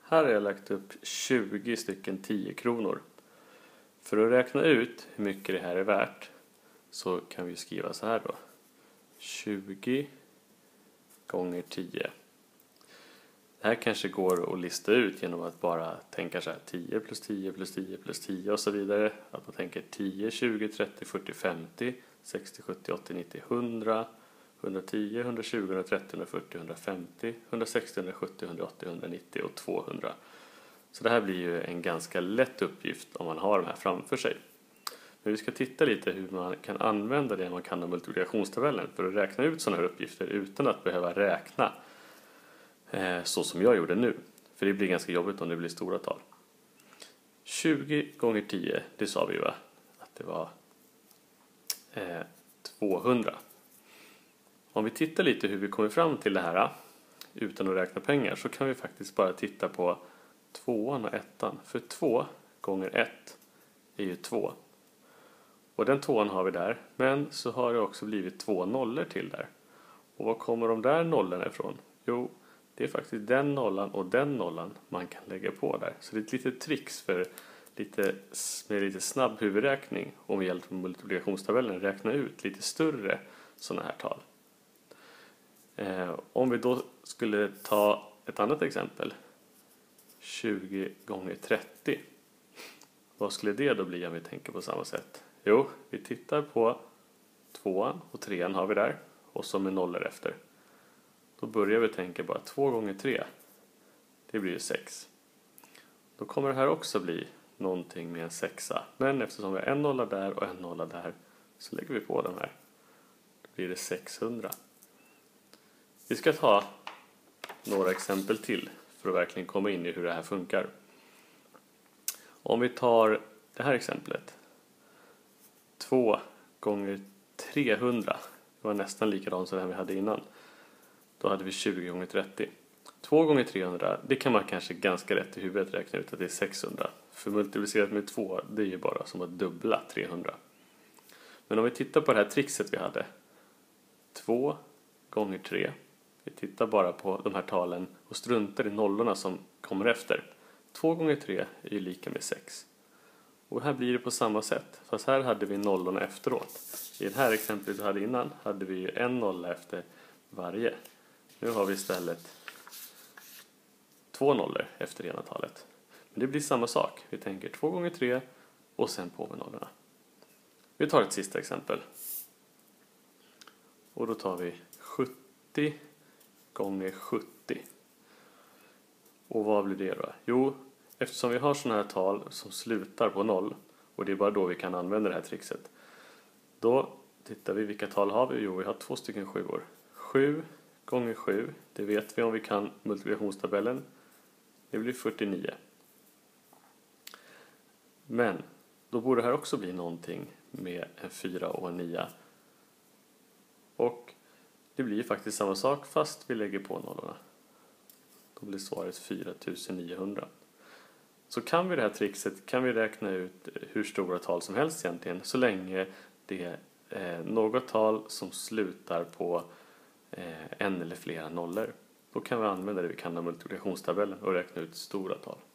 Här har jag lagt upp 20 stycken 10 kronor. För att räkna ut hur mycket det här är värt så kan vi skriva så här då. 20 gånger 10. Det här kanske går att lista ut genom att bara tänka så här 10 plus 10 plus 10 plus 10 och så vidare. Att man tänker 10, 20, 30, 40, 50, 60, 70, 80, 90, 100, 110, 120, 130, 140, 150, 160, 170, 180, 190 och 200. Så det här blir ju en ganska lätt uppgift om man har de här framför sig. Men vi ska titta lite hur man kan använda det man kan av multiplikationstabellen för att räkna ut sådana här uppgifter utan att behöva räkna så som jag gjorde nu. För det blir ganska jobbigt om det blir stora tal. 20 gånger 10, det sa vi ju va? Att det var 200. Om vi tittar lite hur vi kommer fram till det här utan att räkna pengar så kan vi faktiskt bara titta på 2:an och 1:an. För 2 gånger 1 är ju 2. Och den 2:an har vi där. Men så har det också blivit 2 nollor till där. Och var kommer de där nollorna ifrån? Jo, det är faktiskt den nollan och den nollan man kan lägga på där. Så det är ett litet tricks för med lite snabb huvudräkning och med hjälp av multiplikationstabellen räkna ut lite större sådana här tal. Om vi då skulle ta ett annat exempel. 20 gånger 30. Vad skulle det då bli om vi tänker på samma sätt? Jo, vi tittar på 2:an och 3:an har vi där. Och som är nollor efter. Då börjar vi tänka bara 2 gånger 3. Det blir ju 6. Då kommer det här också bli någonting med en 6. Men eftersom vi har en nolla där och en nolla där så lägger vi på de här. Då blir det 600. Vi ska ta några exempel till för att verkligen komma in i hur det här funkar. Om vi tar det här exemplet. 2 gånger 300. Det var nästan likadant som det här vi hade innan. Då hade vi 20 gånger 30. 2 gånger 300, det kan man kanske ganska rätt i huvudet räkna ut att det är 600. För multiplicerat med 2, det är ju bara som att dubbla 300. Men om vi tittar på det här trixet vi hade. 2 gånger 3. Vi tittar bara på de här talen och struntar i nollorna som kommer efter. 2 gånger 3 är ju lika med 6. Och här blir det på samma sätt. Fast här hade vi nollorna efteråt. I det här exemplet vi hade innan hade vi ju en nolla efter varje. Nu har vi istället 2 nollor efter ena talet. Men det blir samma sak. Vi tänker 2 gånger 3 och sen på med nollorna. Vi tar ett sista exempel. Och då tar vi 70 gånger 70. Och vad blir det då? Jo, eftersom vi har sådana här tal som slutar på 0 och det är bara då vi kan använda det här trixet. Då tittar vi vilka tal har vi? Jo, vi har 2 stycken 7-or. 7 gånger 7, det vet vi om vi kan multiplikationstabellen. Det blir 49. Men då borde det här också bli någonting med en 4 och en 9. Och det blir faktiskt samma sak fast vi lägger på nollorna. Då blir svaret 4900. Så kan vi det här trixet kan vi räkna ut hur stora tal som helst egentligen. Så länge det är något tal som slutar på en eller flera nollor. Då kan vi använda det vi kan av multiplikationstabellen och räkna ut stora tal.